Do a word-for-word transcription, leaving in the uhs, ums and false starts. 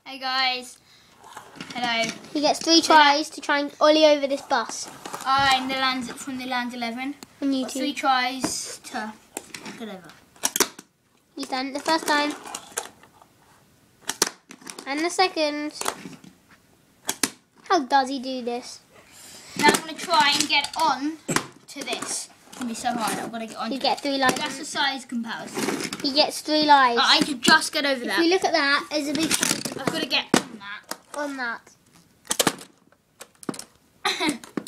Hey guys. Hello. He gets three tries to try and ollie over this bus. I'm the land from the land eleven. And you Got two. three tries to get over. He's done it the first time. And the second. How does he do this? Now I'm going to try and get on to this. It's going to be so hard. I've got to get on. You to get it. three lives. That's a size comparison. He gets three lives. Oh, I can just get over if that. you look at that, there's a big I've got to get on that. on that.